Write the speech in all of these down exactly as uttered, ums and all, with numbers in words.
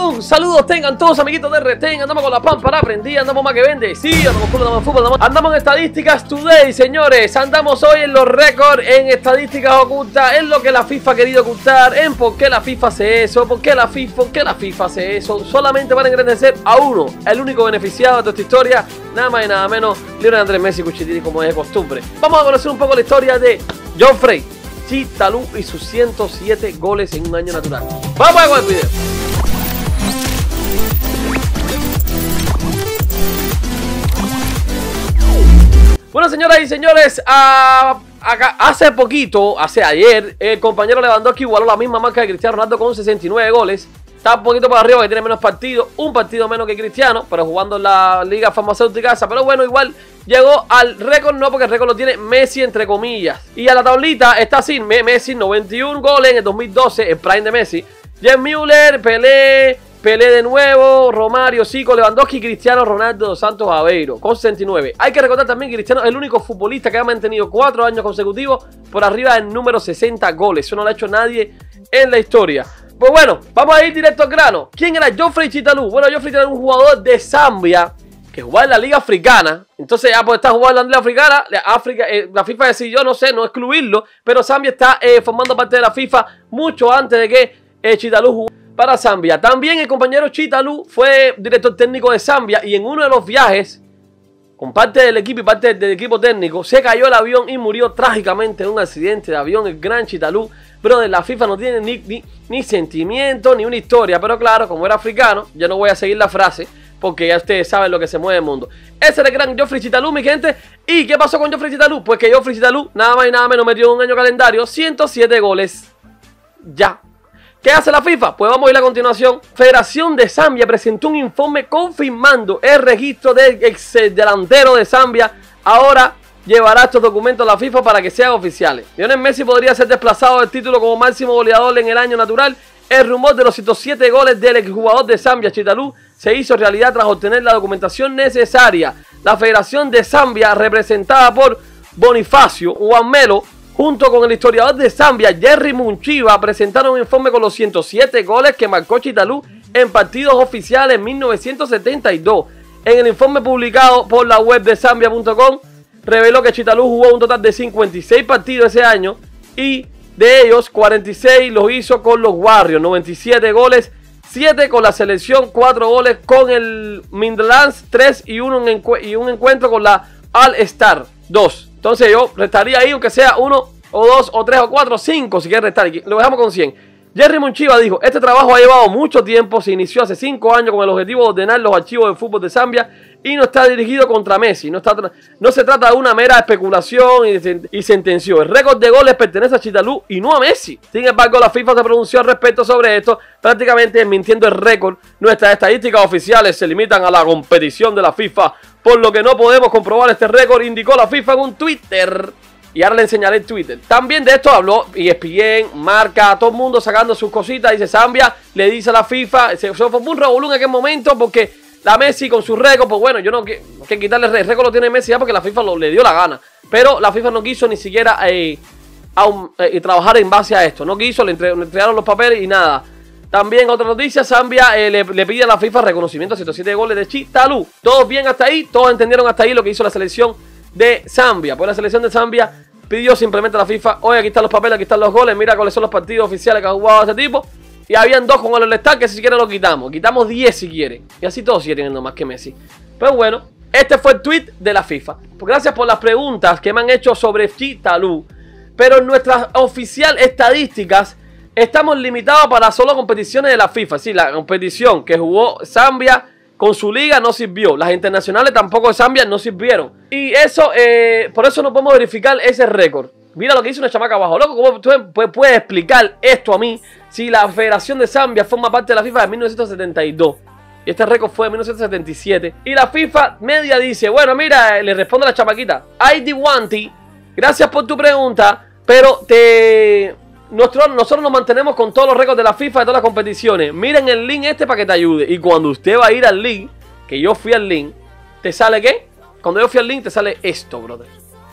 Un saludo tengan todos, amiguitos de Retén. Andamos con la pámpara prendida, andamos más que vende. Sí, andamos con andamos en fútbol, andamos, andamos en estadísticas today, señores. Andamos hoy en los récords, en estadísticas ocultas, en lo que la FIFA ha querido ocultar, en por qué la FIFA hace eso, por qué la FIFA, por qué la FIFA hace eso. Solamente van a engrandecer a uno, el único beneficiado de toda esta historia, nada más y nada menos, Lionel Andrés Messi Cuchitini, como es de costumbre. Vamos a conocer un poco la historia de Geoffrey Chita Lu y sus ciento siete goles en un año natural. Vamos a ver el video. Bueno, señoras y señores, uh, acá, hace poquito, hace ayer, el compañero Lewandowski igualó la misma marca de Cristiano Ronaldo con sesenta y nueve goles. Está un poquito por arriba, que tiene menos partidos, un partido menos que Cristiano, pero jugando en la liga farmacéutica esa. Pero bueno, igual llegó al récord, no, porque el récord lo tiene Messi, entre comillas. Y a la tablita está así, Messi, noventa y un goles en el dos mil doce, el prime de Messi. Jan Müller, Pelé, Pelé de nuevo, Romario, Zico, Lewandowski, Cristiano Ronaldo dos Santos Aveiro con sesenta y nueve. Hay que recordar también que Cristiano es el único futbolista que ha mantenido cuatro años consecutivos por arriba del número sesenta goles. Eso no lo ha hecho nadie en la historia. Pues bueno, vamos a ir directo al grano. ¿Quién era Geoffrey Chita Lu? Bueno, Geoffrey Chita Lu es un jugador de Zambia que jugaba en la liga africana. Entonces ya pues está jugando en la liga africana. La, África, eh, la FIFA decidió, no sé, no excluirlo, pero Zambia está eh, formando parte de la FIFA mucho antes de que eh, Chita Lu jugara para Zambia. También el compañero Chita Lu fue director técnico de Zambia y en uno de los viajes, con parte del equipo y parte del equipo técnico, se cayó el avión y murió trágicamente en un accidente de avión el gran Chita Lu. Brother, la FIFA no tiene ni, ni, ni sentimiento ni una historia, pero claro, como era africano, yo no voy a seguir la frase, porque ya ustedes saben lo que se mueve el mundo. Ese era el gran Geoffrey Chita Lu, mi gente. ¿Y qué pasó con Geoffrey Chita Lu? Pues que Geoffrey Chita Lu, nada más y nada menos, metió en un año calendario ciento siete goles. Ya. ¿Qué hace la FIFA? Pues vamos a ir a continuación. Federación de Zambia presentó un informe confirmando el registro del ex delantero de Zambia. Ahora llevará estos documentos a la FIFA para que sean oficiales. Lionel Messi podría ser desplazado del título como máximo goleador en el año natural. El rumor de los ciento siete goles del exjugador de Zambia, Chita Lu, se hizo realidad tras obtener la documentación necesaria. La Federación de Zambia, representada por Bonifacio Wamelo, junto con el historiador de Zambia, Jerry Munchiva, presentaron un informe con los ciento siete goles que marcó Chita Lu en partidos oficiales en mil novecientos setenta y dos. En el informe publicado por la web de Zambia punto com, reveló que Chita Lu jugó un total de cincuenta y seis partidos ese año y de ellos cuarenta y seis los hizo con los Warriors, noventa y siete goles, siete con la selección, cuatro goles con el Midlands, tres y, uno en y un encuentro con la All Star, dos. Entonces yo restaría ahí, aunque sea uno, o dos, o tres, o cuatro, cinco, si quieres restar. Lo dejamos con cien. Jerry Munchiva dijo, este trabajo ha llevado mucho tiempo, se inició hace cinco años con el objetivo de ordenar los archivos de fútbol de Zambia y no está dirigido contra Messi. No, está, no se trata de una mera especulación y, y sentenció. El récord de goles pertenece a Chita Lu y no a Messi. Sin embargo, la FIFA se pronunció al respecto sobre esto, prácticamente desmintiendo el récord. Nuestras estadísticas oficiales se limitan a la competición de la FIFA, por lo que no podemos comprobar este récord, indicó la FIFA en un Twitter. Y ahora le enseñaré el Twitter. También de esto habló E S P N, Marca, todo el mundo sacando sus cositas. Dice Zambia, le dice a la FIFA, se, se fue un revolú en aquel momento porque la Messi con su récord, pues bueno, yo no que, que quitarle el récord, lo tiene Messi ya porque la FIFA lo, le dio la gana. Pero la FIFA no quiso ni siquiera eh, a un, eh, trabajar en base a esto. No quiso, le, entre, le entregaron los papeles y nada. También otra noticia, Zambia eh, le, le pide a la FIFA reconocimiento a ciento siete goles de Chita Lu. Todos bien hasta ahí, todos entendieron hasta ahí lo que hizo la selección de Zambia. Pues la selección de Zambia pidió simplemente a la FIFA, oye, aquí están los papeles, aquí están los goles, mira cuáles son los partidos oficiales que ha jugado este tipo. Y habían dos con el All-Star que si quieren lo quitamos. Quitamos diez si quieren. Y así todos siguen teniendo más que Messi. Pero bueno, este fue el tweet de la FIFA. Pues gracias por las preguntas que me han hecho sobre Chita Lu. Pero en nuestras oficial estadísticas estamos limitados para solo competiciones de la FIFA. Sí, la competición que jugó Zambia con su liga no sirvió. Las internacionales tampoco de Zambia no sirvieron. Y eso, eh, por eso no podemos verificar ese récord. Mira lo que dice una chamaca abajo. Loco, ¿cómo tú puedes explicar esto a mí si la Federación de Zambia forma parte de la FIFA de mil novecientos setenta y dos? Y este récord fue de mil novecientos setenta y siete. Y la FIFA media dice, bueno, mira, le responde a la chamaquita, I D Wanty, gracias por tu pregunta, pero te... Nosotros, nosotros nos mantenemos con todos los récords de la FIFA de todas las competiciones. Miren el link este para que te ayude. Y cuando usted va a ir al link, que yo fui al link, ¿te sale qué? Cuando yo fui al link te sale esto, brother.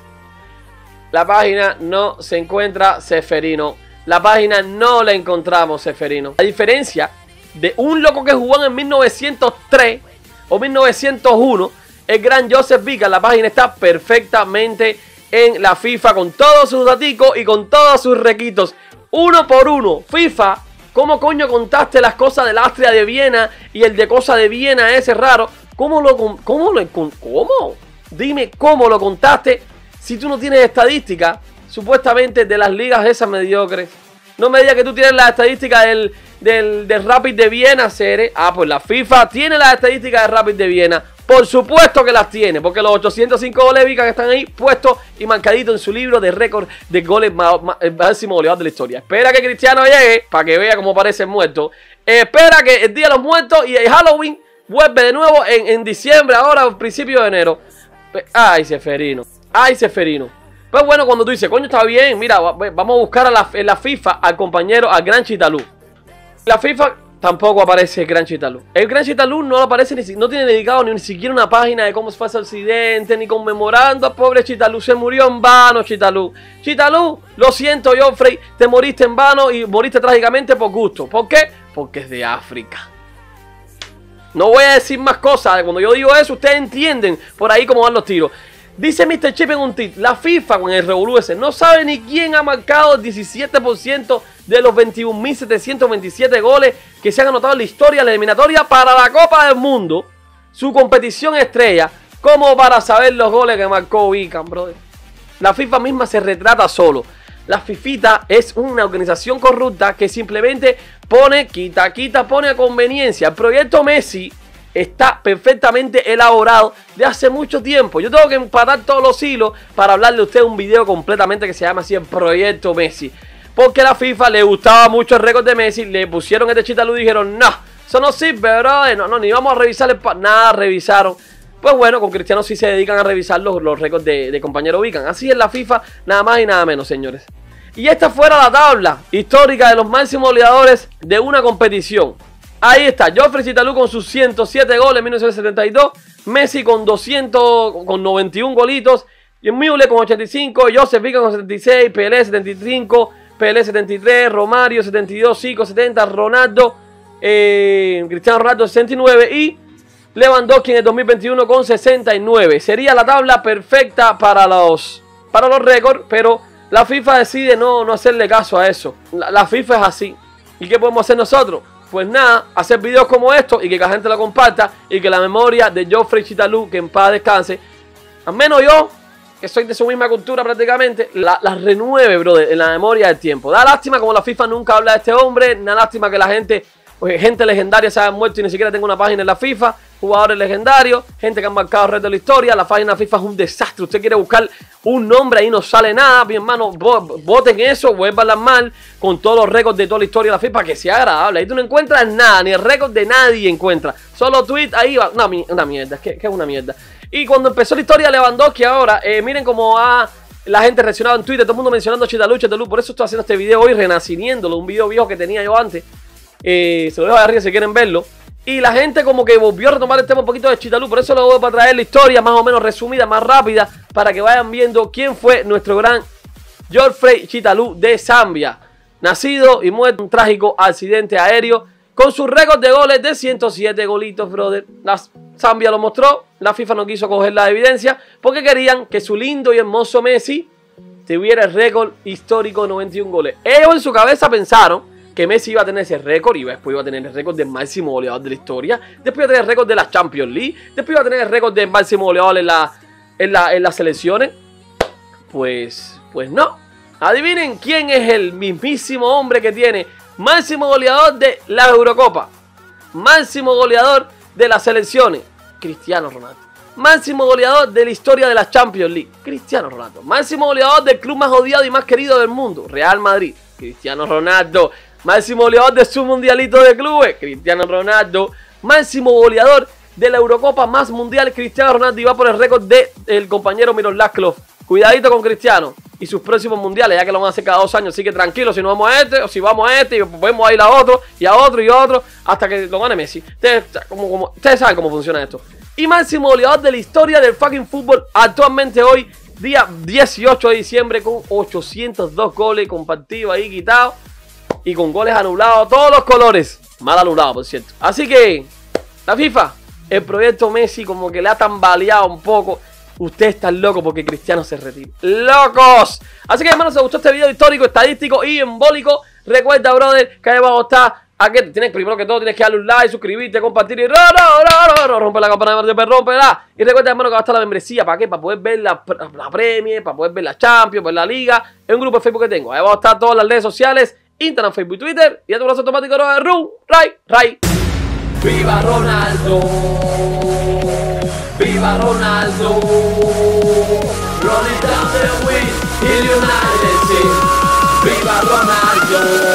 La página no se encuentra, Seferino. La página no la encontramos, Seferino. A diferencia de un loco que jugó en mil novecientos tres o mil novecientos uno, el gran Joseph Vican. La página está perfectamente en la FIFA con todos sus daticos y con todos sus requitos. Uno por uno. FIFA, ¿cómo coño contaste las cosas del Austria de Viena y el de cosa de Viena ese raro? ¿Cómo lo, cómo lo, cómo? Dime cómo lo contaste si tú no tienes estadística, supuestamente, de las ligas esas mediocres. No me digas que tú tienes las estadísticas del, del, del Rapid de Viena, Cere. Ah, pues la FIFA tiene las estadísticas del Rapid de Viena. Por supuesto que las tiene, porque los ochocientos cinco goles de Vican que están ahí puestos y marcaditos en su libro de récord de goles máximo goleador de la historia. Espera que Cristiano llegue para que vea cómo parece muerto. Espera que el Día de los Muertos y el Halloween vuelve de nuevo en, en diciembre, ahora a principios de enero. Ay, Seferino. Ay, Seferino. Pues bueno, cuando tú dices, coño, está bien, mira, vamos a buscar a la, en la FIFA al compañero, al Gran Chitalú. La FIFA tampoco aparece el Gran Chitalú. El Gran Chitalú no aparece, ni, no tiene dedicado ni, ni siquiera una página de cómo se fue ese accidente, ni conmemorando. Pobre Chitalú, se murió en vano, Chitalú. Chitalú, lo siento, Joffrey, te moriste en vano y moriste trágicamente por gusto. ¿Por qué? Porque es de África. No voy a decir más cosas. Cuando yo digo eso, ustedes entienden por ahí cómo van los tiros. Dice mister Chip en un tweet: la FIFA con el Revolú ese no sabe ni quién ha marcado el diecisiete por ciento de los veintiún mil setecientos veintisiete goles que se han anotado en la historia de la eliminatoria para la Copa del Mundo, su competición estrella, como para saber los goles que marcó Vican, brother. La FIFA misma se retrata solo. La Fifita es una organización corrupta que simplemente pone, quita, quita, pone a conveniencia. El proyecto Messi está perfectamente elaborado de hace mucho tiempo. Yo tengo que empatar todos los hilos para hablarle a usted un video completamente que se llama así, el proyecto Messi. Porque a la FIFA le gustaba mucho el récord de Messi, le pusieron este Chitalú y dijeron, no, eso no sirve, bro, no, no, ni vamos a revisar el... Nada, revisaron. Pues bueno, con Cristiano sí se dedican a revisar los, los récords de, de compañero Vican. Así es la FIFA, nada más y nada menos, señores. Y esta fuera la tabla histórica de los máximos goleadores de una competición. Ahí está, Joffrey Chitalú con sus ciento siete goles en mil novecientos setenta y dos, Messi con doscientos, con noventa y uno golitos, y Müller con ochenta y cinco, Joseph Vican con setenta y seis, Pelé setenta y cinco, Pelé setenta y tres, Romario setenta y dos, Zico setenta, Ronaldo, eh, Cristiano Ronaldo sesenta y nueve y Lewandowski en el dos mil veintiuno con sesenta y nueve. Sería la tabla perfecta para los, para los récords, pero la FIFA decide no, no hacerle caso a eso. La, la FIFA es así. ¿Y qué podemos hacer nosotros? Pues nada, hacer videos como estos y que la gente lo comparta y que la memoria de Joffrey Chitalú, que en paz descanse, al menos yo, que soy de su misma cultura prácticamente, la, la renueve, brother, en la memoria del tiempo. Da lástima como la FIFA nunca habla de este hombre, da lástima que la gente, pues, gente legendaria se haya muerto y ni siquiera tenga una página en la FIFA, jugadores legendarios, gente que han marcado el resto de la historia. La página de FIFA es un desastre. Usted quiere buscar un nombre, ahí no sale nada, mi hermano, voten eso, vuélvanla mal con todos los récords de toda la historia de la FIFA, que sea agradable. Ahí tú no encuentras nada, ni el récord de nadie encuentras, solo tweet, ahí va, una, una mierda, es que, que es una mierda. Y cuando empezó la historia de Lewandowski ahora, eh, miren cómo ha la gente reaccionado en Twitter, todo el mundo mencionando Chitalú, Chitalú. Por eso estoy haciendo este video hoy, renaciéndolo, un video viejo que tenía yo antes. Eh, se lo dejo de arriba si quieren verlo. Y la gente como que volvió a retomar el tema un poquito de Chitalú. Por eso lo voy a traer la historia más o menos resumida, más rápida, para que vayan viendo quién fue nuestro gran Joffrey Chitalú de Zambia. Nacido y muerto en un trágico accidente aéreo, con su récord de goles de ciento siete golitos, brother. La Zambia lo mostró, la FIFA no quiso coger la evidencia, porque querían que su lindo y hermoso Messi tuviera el récord histórico de noventa y uno goles. Ellos en su cabeza pensaron que Messi iba a tener ese récord y después iba a tener el récord del máximo goleador de la historia, después iba a tener el récord de la Champions League, después iba a tener el récord del máximo goleador en, la, en, la, en las selecciones. Pues, pues no. Adivinen quién es el mismísimo hombre que tiene máximo goleador de la Eurocopa, máximo goleador de las selecciones, Cristiano Ronaldo. Máximo goleador de la historia de la Champions League, Cristiano Ronaldo. Máximo goleador del club más odiado y más querido del mundo, Real Madrid, Cristiano Ronaldo. Máximo goleador de su mundialito de clubes, Cristiano Ronaldo. Máximo goleador de la Eurocopa más mundial, Cristiano Ronaldo. Y va por el récord del compañero Miroslav Klose. Cuidadito con Cristiano y sus próximos mundiales, ya que lo van a hacer cada dos años. Así que tranquilo, si no vamos a este, o si vamos a este, y podemos a ir a otro, y a otro, y a otro, hasta que lo gane Messi. Ustedes, como, como, ustedes saben cómo funciona esto. Y máximo goleador de la historia del fucking fútbol, actualmente hoy, día dieciocho de diciembre, con ochocientos dos goles compartidos ahí, quitados, y con goles anulados, todos los colores. Mal alumnado, por cierto. Así que, la FIFA, el proyecto Messi como que le ha tambaleado un poco. Ustedes están locos porque Cristiano se retira. ¡Locos! Así que, hermanos, si os gustó este video histórico, estadístico y embólico, recuerda, brother, que ahí abajo está. Aquí tienes, primero que todo, tienes que darle un like, suscribirte, compartir y ro, ro, ro, ro, rompe la campana de rompela. Y recuerda, hermano, que va a estar la membresía. ¿Para qué? Para poder ver la, la Premier, para poder ver la Champions, ver la Liga. Es un grupo de Facebook que tengo. Ahí abajo están todas las redes sociales: Instagram, Facebook y Twitter. Y a tu brazo automático de Ru, Ray, Ray. ¡Viva Ronaldo! ¡Viva Ronaldo! Rolling down the wind, in United States. ¡Viva Ronaldo!